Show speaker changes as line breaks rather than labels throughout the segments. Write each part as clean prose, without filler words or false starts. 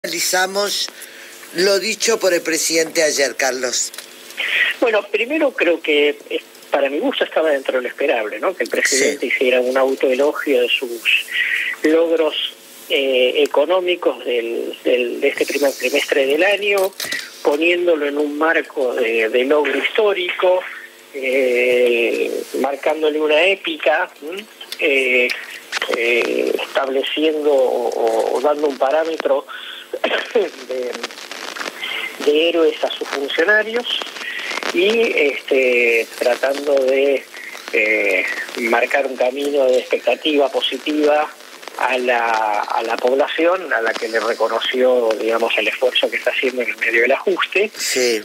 Analizamos lo dicho por el presidente ayer, Carlos.
Bueno, primero creo que para mi gusto estaba dentro de lo esperable, ¿no? Que el presidente hiciera un autoelogio de sus logros económicos de este primer trimestre del año, poniéndolo en un marco de logro histórico, marcándole una épica, estableciendo o dando un parámetro de héroes a sus funcionarios y tratando de marcar un camino de expectativa positiva a la población, a la que le reconoció, digamos, el esfuerzo que está haciendo en el medio del ajuste.
Sí.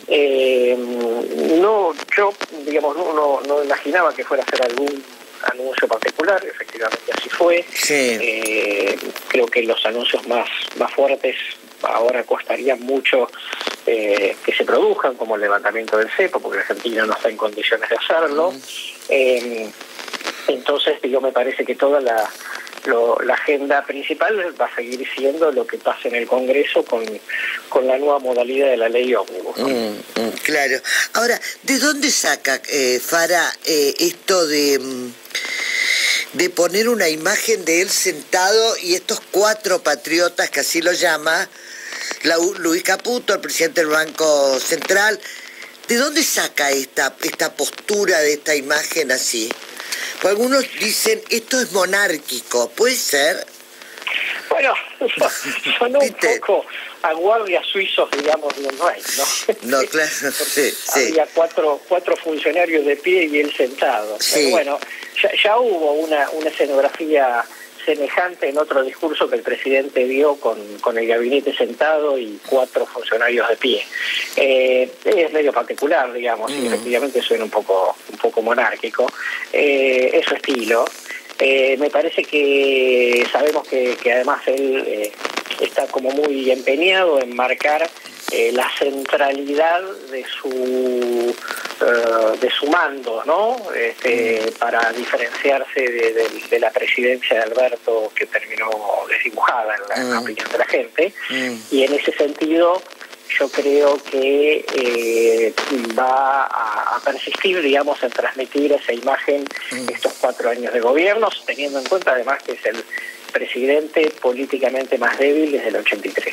Yo, digamos, no imaginaba que fuera a hacer algún anuncio particular, efectivamente así fue.
Sí.
Creo que los anuncios más fuertes ahora costarían mucho que se produzcan, como el levantamiento del cepo, porque Argentina no está en condiciones de hacerlo. Entonces, me parece que toda la agenda principal va a seguir siendo lo que pasa en el Congreso con la nueva modalidad de la ley ómnibus.
Claro. Ahora, ¿de dónde saca Fara esto de poner una imagen de él sentado y estos cuatro patriotas, que así lo llama, Luis Caputo, el presidente del Banco Central? ¿De dónde saca esta postura de esta imagen así? Pues algunos dicen, esto es monárquico, ¿puede ser?
Bueno, sonó un poco a guardias suizos, digamos, de un rey, ¿no?
No, claro, sí.
Había cuatro funcionarios de pie y él sentado.
Sí.
Pero bueno, ya hubo una escenografía semejante en otro discurso que el presidente dio con el gabinete sentado y cuatro funcionarios de pie. Es medio particular, digamos, y efectivamente suena un poco monárquico. Es su estilo. Me parece que sabemos que además él está como muy empeñado en marcar la centralidad de su mando, ¿no? Para diferenciarse de la presidencia de Alberto, que terminó desdibujada en la opinión de la gente. Y en ese sentido yo creo que va a persistir, digamos, en transmitir esa imagen estos 4 años de gobierno, teniendo en cuenta además que es el presidente políticamente más débil desde el 83.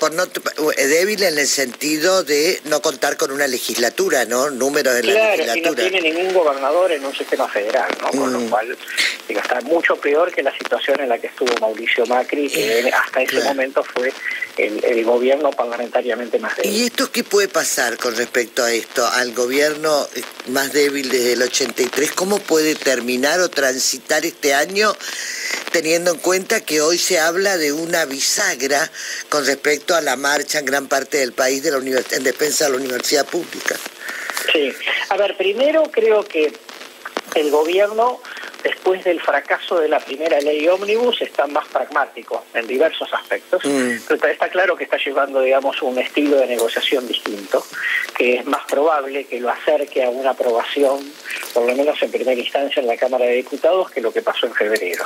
Débil en el sentido de no contar con una legislatura, ¿no? Números en la legislatura.
Y no tiene ningún gobernador en un sistema federal, ¿no? Con lo cual está mucho peor que la situación en la que estuvo Mauricio Macri, que hasta ese momento fue el gobierno parlamentariamente más débil.
¿Y esto qué puede pasar con respecto a esto, al gobierno más débil desde el 83? ¿Cómo puede terminar o transitar este año, teniendo en cuenta que hoy se habla de una bisagra con respecto a la marcha en gran parte del país en defensa de la universidad pública? Sí.
A ver, primero creo que el gobierno, después del fracaso de la primera ley ómnibus, está más pragmático en diversos aspectos. Pero está claro que está llevando, digamos, un estilo de negociación distinto, que es más probable que lo acerque a una aprobación, por lo menos en primera instancia en la Cámara de Diputados, que lo que pasó en febrero.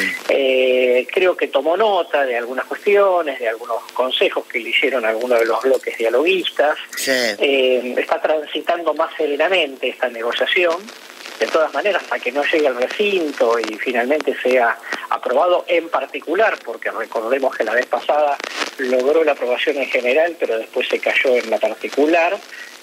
Creo que tomó nota de algunas cuestiones, de algunos consejos que le hicieron algunos de los bloques dialoguistas.
Sí.
Está transitando más serenamente esta negociación. De todas maneras, hasta que no llegue al recinto y finalmente sea aprobado, en particular, porque recordemos que la vez pasada logró la aprobación en general, pero después se cayó en la particular,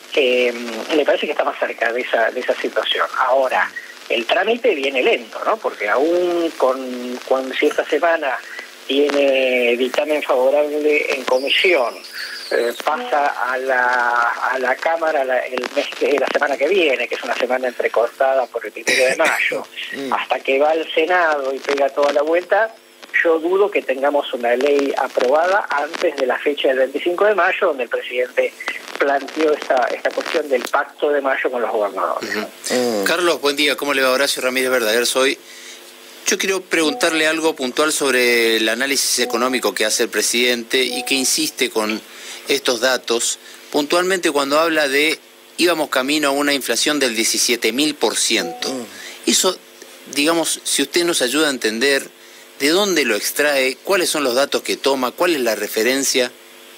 me parece que está más cerca de esa situación. Ahora, el trámite viene lento, ¿no? Porque aún cuando si esta semana tiene dictamen favorable en comisión, pasa a la Cámara la semana que viene, que es una semana entrecortada por el 1 de mayo, hasta que va al Senado y pega toda la vuelta, yo dudo que tengamos una ley aprobada antes de la fecha del 25 de mayo, donde el presidente planteó esta cuestión del pacto de mayo con los gobernadores.
Carlos, buen día. ¿Cómo le va? Horacio Ramírez Verdaguer soy. Yo quiero preguntarle algo puntual sobre el análisis económico que hace el presidente y que insiste con estos datos, puntualmente cuando habla de íbamos camino a una inflación del 17.000%. Eso, digamos, si usted nos ayuda a entender ¿De dónde lo extrae? ¿Cuáles son los datos que toma? ¿Cuál es la referencia?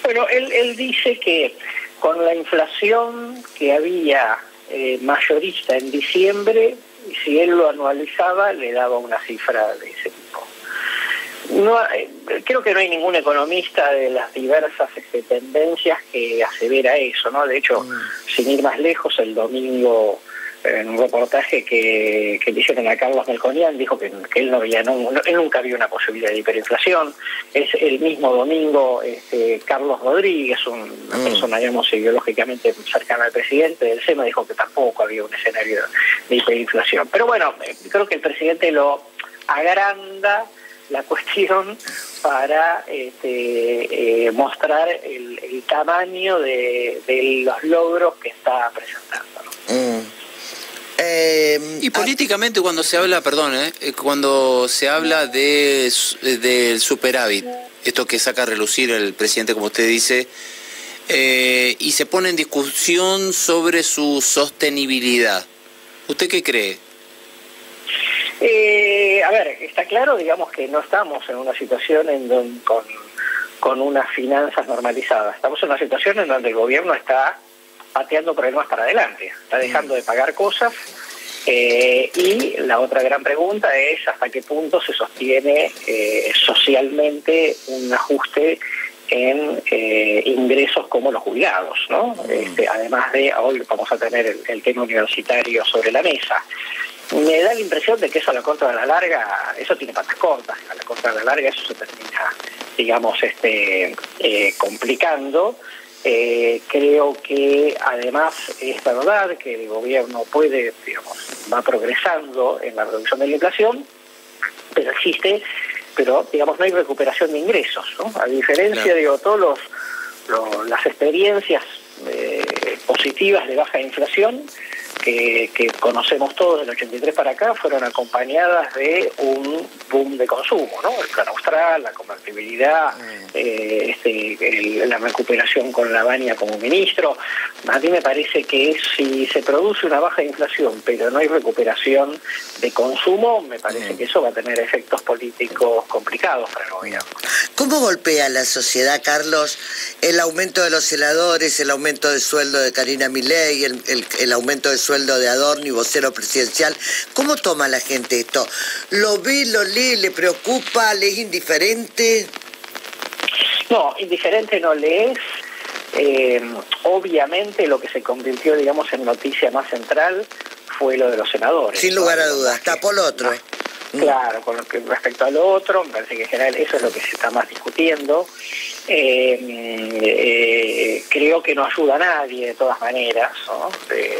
Bueno, él dice que con la inflación que había mayorista en diciembre, si él lo anualizaba, le daba una cifra de ese tipo. No, creo que no hay ningún economista de las diversas tendencias que asevera eso, ¿no? De hecho, sin ir más lejos, el domingo, en un reportaje que le hicieron a Carlos Melconian, dijo que él él nunca vio una posibilidad de hiperinflación. Es el mismo domingo Carlos Rodríguez, una persona, digamos, ideológicamente cercana al presidente del SEMA, dijo que tampoco había un escenario de hiperinflación. Pero bueno, creo que el presidente lo agranda la cuestión para mostrar el tamaño de los logros que está presentando, ¿no?
Y políticamente cuando se habla, cuando se habla del superávit, esto que saca a relucir el presidente, como usted dice, y se pone en discusión sobre su sostenibilidad, ¿usted qué cree?
A ver, está claro, digamos, que no estamos en una situación con unas finanzas normalizadas. Estamos en una situación en donde el gobierno está pateando problemas para adelante, está dejando de pagar cosas, y la otra gran pregunta es hasta qué punto se sostiene socialmente un ajuste en ingresos como los jubilados, ¿no? Además de, hoy vamos a tener el tema universitario sobre la mesa. Me da la impresión de que eso a la corta o a la larga, eso tiene patas cortas, a la corta o a la larga eso se termina, digamos, complicando. Creo que además es verdad que el gobierno puede, digamos, va progresando en la reducción de la inflación, pero digamos no hay recuperación de ingresos, ¿no? A diferencia de todas las experiencias positivas de baja inflación que conocemos todos del 83 para acá, fueron acompañadas de un boom de consumo, ¿no? El plan austral, la convertibilidad, la recuperación con la Baña como ministro. A mí me parece que si se produce una baja inflación pero no hay recuperación de consumo, me parece que eso va a tener efectos políticos complicados para el gobierno.
¿Cómo golpea a la sociedad, Carlos, el aumento de los celadores, el aumento del sueldo de Karina Milei, el aumento del sueldo de Adorni, vocero presidencial? ¿Cómo toma la gente esto? ¿Lo ve, lo lee, le preocupa, le es indiferente?
No, indiferente no le es. Obviamente lo que se convirtió, digamos, en noticia más central fue lo de los senadores.
Sin lugar a dudas, tapó lo otro.
Claro, con respecto a lo otro, me parece que en general eso es lo que se está más discutiendo. Creo que no ayuda a nadie de todas maneras, ¿no?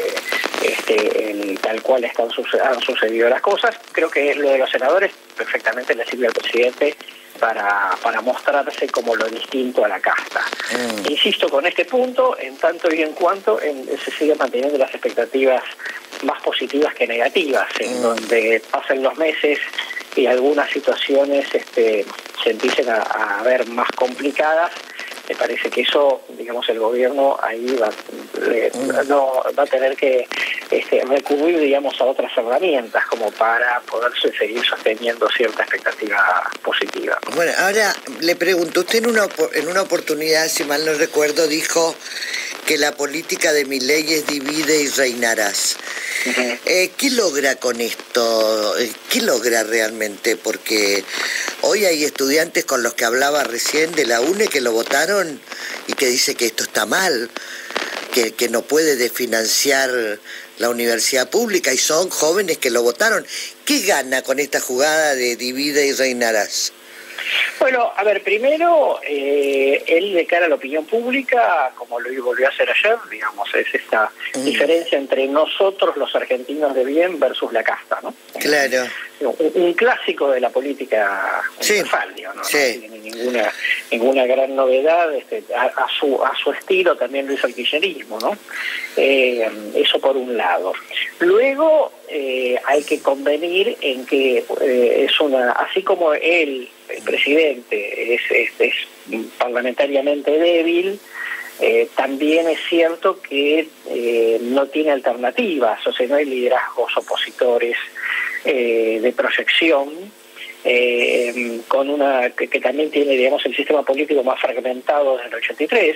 Tal cual han sucedido las cosas. Creo que lo de los senadores perfectamente le sirve al presidente para mostrarse como lo distinto a la casta. Insisto con este punto, en tanto y en cuanto se siguen manteniendo las expectativas más positivas que negativas, en donde pasen los meses y algunas situaciones se empiecen a ver más complicadas. Me parece que eso, digamos, el gobierno ahí va a tener que recurrir, digamos, a otras herramientas como para poder seguir sosteniendo cierta expectativa positiva.
Bueno, ahora le pregunto, usted en una oportunidad, si mal no recuerdo, dijo que la política de Milei es divide y reinarás. ¿Qué logra con esto? ¿Qué logra realmente? Porque hoy hay estudiantes con los que hablaba recién de la UNE que lo votaron y que dice que esto está mal, que no puede desfinanciar la universidad pública, y son jóvenes que lo votaron. ¿Qué gana con esta jugada de divide y reinarás?
Bueno, a ver, primero, él de cara a la opinión pública, como lo volvió a hacer ayer, digamos, es esta diferencia entre nosotros, los argentinos de bien, versus la casta, ¿no?
Claro.
Un clásico de la política universal, ¿no? No tiene ninguna gran novedad, a su estilo también lo hizo el kirchnerismo, ¿no? Eso por un lado. Luego hay que convenir en que así como el presidente es parlamentariamente débil, también es cierto que no tiene alternativas, o sea, no hay liderazgos opositores de proyección, con una que también tiene, digamos, el sistema político más fragmentado desde el 83.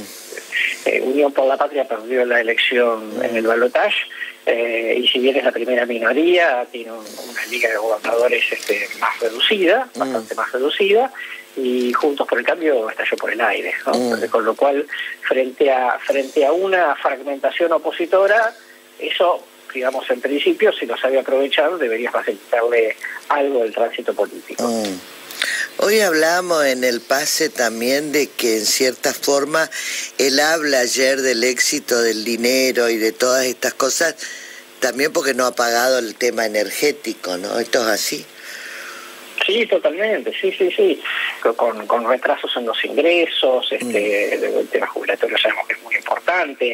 Unión por la Patria perdió la elección en el balotaje, y si bien es la primera minoría, tiene una liga de gobernadores más reducida, bastante más reducida, y Juntos por el Cambio estalló por el aire, ¿no? Con lo cual, frente a una fragmentación opositora, eso, digamos, en principio, si lo sabe aprovechar, debería facilitarle algo del tránsito político.
Hoy hablamos en el pase también de que en cierta forma él habla ayer del éxito del dinero y de todas estas cosas, también porque no ha pagado el tema energético, ¿no? ¿Esto es así?
Sí, totalmente, sí. Con retrasos en los ingresos, el tema jubilatorio sabemos que es muy importante,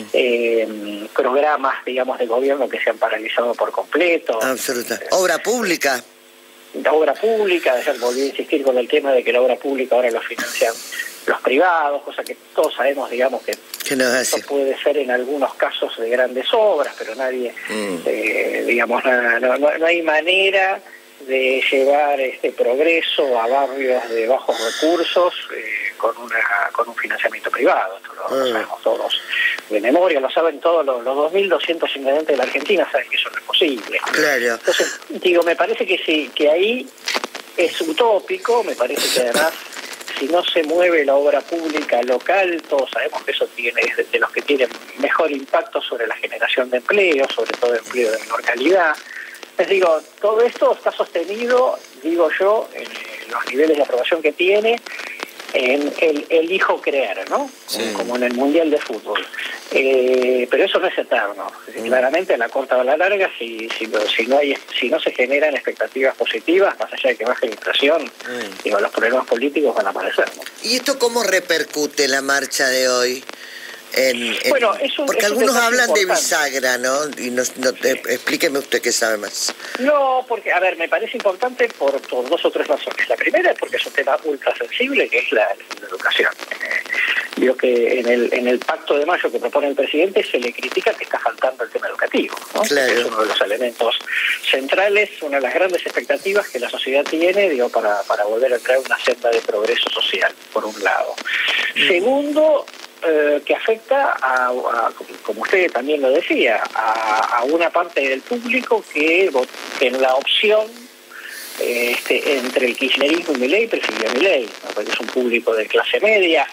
programas, digamos, de gobierno que se han paralizado por completo.
Absolutamente. Obra pública.
Volví a insistir con el tema de que la obra pública ahora lo financian los privados, cosa que todos sabemos, digamos, que
no es así.
Esto puede ser en algunos casos de grandes obras, pero nadie, digamos, no hay manera de llevar este progreso a barrios de bajos recursos con un financiamiento privado. Esto lo sabemos todos de memoria, lo saben todos los 2.200 ingredientes de la Argentina, saben que eso no es posible.
Claro.
Entonces, digo, me parece que sí, que ahí es utópico, me parece que además, si no se mueve la obra pública local, todos sabemos que eso es de los que tienen mejor impacto sobre la generación de empleo, sobre todo empleo de menor calidad. Les digo, todo esto está sostenido, digo yo, en los niveles de aprobación que tiene, en el elijo creer, ¿no? Sí. Como en el Mundial de Fútbol. Pero eso no es eterno. Claramente, a la corta o a la larga, si no se generan expectativas positivas, más allá de que baje la inflación, digo, los problemas políticos van a aparecer, ¿no?
¿Y esto cómo repercute la marcha de hoy?
Bueno,
porque algunos hablan de bisagra, ¿no? Y explíqueme usted qué sabe más.
No, porque, a ver, me parece importante por 2 o 3 razones. La primera es porque es un tema ultra sensible, que es la educación. Digo que en el pacto de mayo que propone el presidente se le critica que está faltando el tema educativo, ¿no? Claro. Es uno de los elementos centrales, una de las grandes expectativas que la sociedad tiene, digo, para volver a entrar en una senda de progreso social, por un lado. Segundo, que afecta como usted también lo decía, a una parte del público que en la opción entre el kirchnerismo y Milei prefirió a Milei, ¿no? Porque es un público de clase media,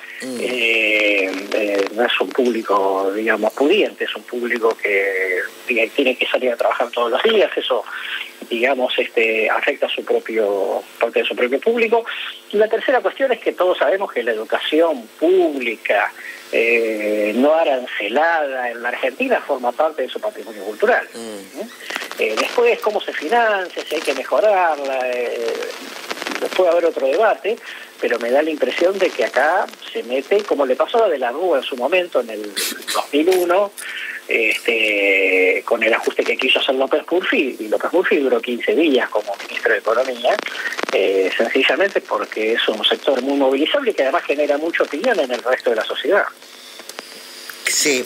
no es un público, digamos, pudiente, es un público que tiene que salir a trabajar todos los días, eso, digamos, afecta a parte de su propio público. Y la tercera cuestión es que todos sabemos que la educación pública no arancelada en la Argentina forma parte de su patrimonio cultural. Después, cómo se financia, si hay que mejorarla, puede haber otro debate, pero me da la impresión de que acá se mete, como le pasó a De la Rúa en su momento, en el 2001, con el ajuste que quiso hacer López Murphy, y López Murphy duró 15 días como ministro de Economía, sencillamente porque es un sector muy movilizable y que además genera mucha opinión en el resto de la sociedad.
Sí.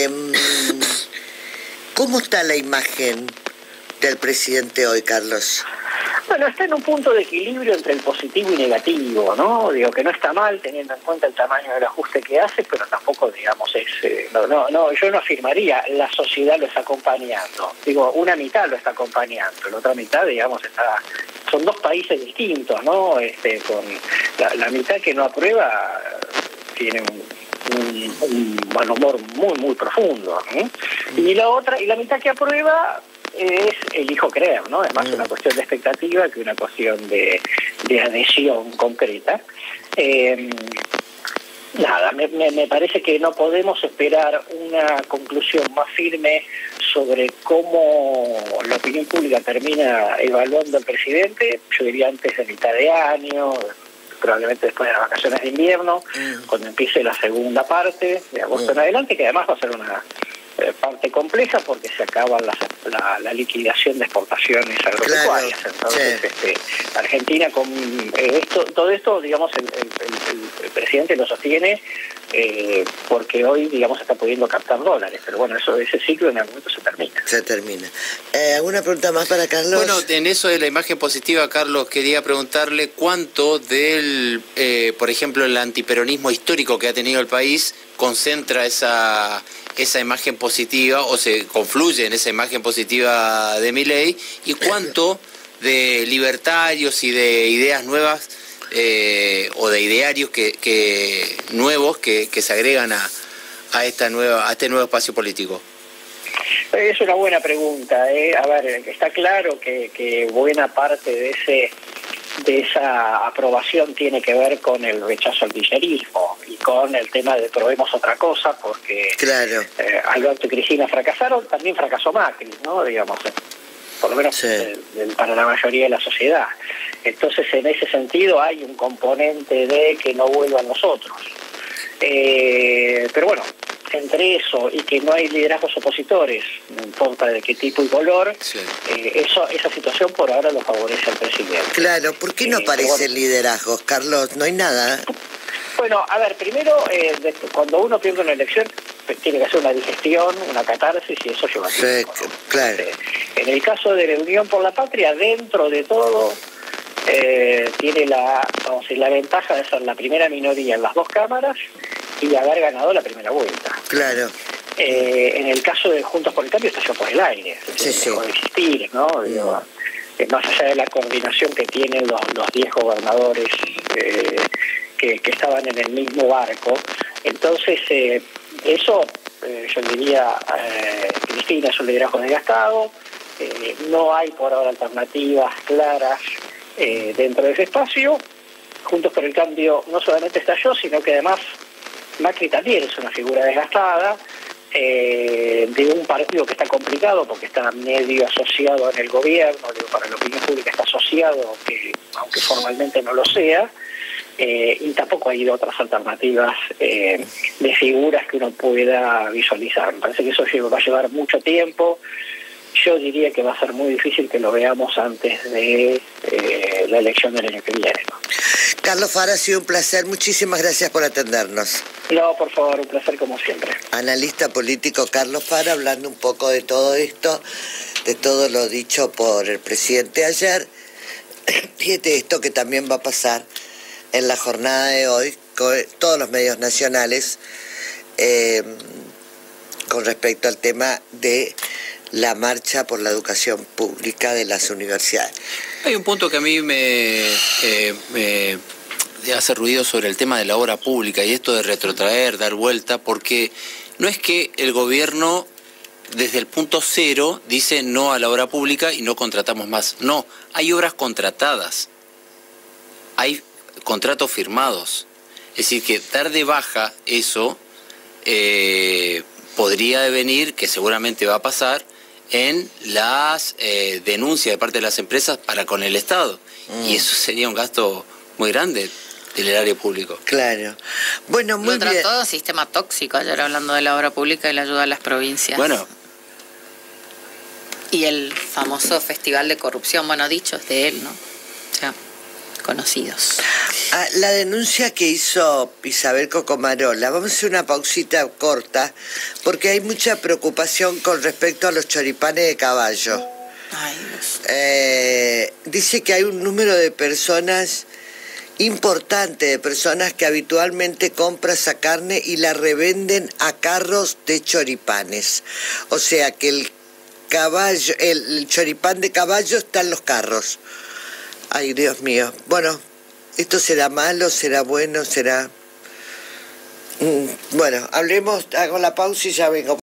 ¿Cómo está la imagen del presidente hoy, Carlos?
Bueno, está en un punto de equilibrio entre el positivo y negativo, ¿no? Digo que no está mal teniendo en cuenta el tamaño del ajuste que hace, pero tampoco, digamos, yo no afirmaría la sociedad lo está acompañando. Digo, una mitad lo está acompañando, la otra mitad, digamos, son 2 países distintos, ¿no? Con la mitad que no aprueba tiene un mal humor muy, muy profundo, ¿eh? Y la mitad que aprueba es elijo creer, ¿no? Es más una cuestión de expectativa que una cuestión de adhesión concreta. Me parece que no podemos esperar una conclusión más firme sobre cómo la opinión pública termina evaluando al presidente, yo diría antes de mitad de año, probablemente después de las vacaciones de invierno, cuando empiece la segunda parte, de agosto en adelante, que además va a ser una parte compleja porque se acaba la liquidación de exportaciones agropecuarias. Claro, entonces, sí. Argentina con todo esto, digamos, el presidente lo sostiene porque hoy, digamos, está pudiendo captar dólares, pero bueno, ese ciclo en algún momento se termina.
Se termina. ¿Alguna pregunta más para Carlos?
Bueno, en eso de la imagen positiva, Carlos, quería preguntarle cuánto del, por ejemplo, el antiperonismo histórico que ha tenido el país concentra esa imagen positiva o se confluye en esa imagen positiva de Milei, y cuánto de libertarios y de ideas nuevas o de idearios nuevos que se agregan a este nuevo espacio político.
Es una buena pregunta. A ver, está claro que buena parte de esa aprobación tiene que ver con el rechazo al kirchnerismo y con el tema de probemos otra cosa, porque
claro.
Alberto y Cristina fracasaron, también fracasó Macri, ¿no? Digamos, por lo menos para la mayoría de la sociedad. Entonces, en ese sentido hay un componente de que no vuelvan los otros. Pero bueno, entre eso y que no hay liderazgos opositores, no importa de qué tipo y color, esa situación por ahora lo favorece al presidente.
Claro, ¿por qué no aparecen liderazgos, Carlos? No hay nada.
Bueno, a ver, primero, cuando uno pierde una elección, tiene que hacer una digestión, una catarsis, y eso lleva tiempo, ¿no?
Claro.
En el caso de la Unión por la Patria, dentro de todo, tiene la ventaja de ser la primera minoría en las dos cámaras y haber ganado la primera vuelta.
Claro.
En el caso de Juntos por el Cambio, estalló por el aire, dejó de existir, ¿no? Digo, más allá de la coordinación que tienen los 10 gobernadores que estaban en el mismo barco. Entonces, eso, yo diría, Cristina es un liderazgo desgastado, no hay por ahora alternativas claras dentro de ese espacio. Juntos por el Cambio no solamente estalló, sino que además Macri también es una figura desgastada, de un partido que está complicado porque está medio asociado en el gobierno, para la opinión pública está asociado, aunque formalmente no lo sea, y tampoco hay otras alternativas de figuras que uno pueda visualizar. Me parece que eso va a llevar mucho tiempo. Yo diría que va a ser muy difícil que lo veamos antes de la elección del año que viene, ¿no?
Carlos Fara, ha sido un placer. Muchísimas gracias por atendernos.
No, por favor, un placer como siempre.
Analista político Carlos Fara, hablando un poco de todo esto, de todo lo dicho por el presidente ayer. Fíjate esto que también va a pasar en la jornada de hoy con todos los medios nacionales con respecto al tema de la marcha por la educación pública de las universidades.
Hay un punto que a mí me hace ruido sobre el tema de la obra pública y esto de retrotraer, dar vuelta, porque no es que el gobierno desde el punto cero dice no a la obra pública y no contratamos más. No, hay obras contratadas, hay contratos firmados. Es decir, que dar de baja eso podría devenir, que seguramente va a pasar, en las denuncias de parte de las empresas para con el Estado. Y eso sería un gasto muy grande del erario público.
Claro. Bueno, muy bien.
Todo un sistema tóxico, ayer hablando de la obra pública y la ayuda a las provincias.
Bueno.
Y el famoso festival de corrupción, bueno, dichos de él, ¿no? O sea, conocidos.
La denuncia que hizo Isabel Cocomarola, vamos a hacer una pausita corta, porque hay mucha preocupación con respecto a los choripanes de caballo.
Ay, Dios.
Dice que hay un número de personas importante, de personas que habitualmente compran esa carne y la revenden a carros de choripanes. O sea que el choripán de caballo está en los carros. Ay, Dios mío. Bueno, ¿esto será malo? ¿Será bueno? ¿Será...? Bueno, hablemos, hago la pausa y ya vengo.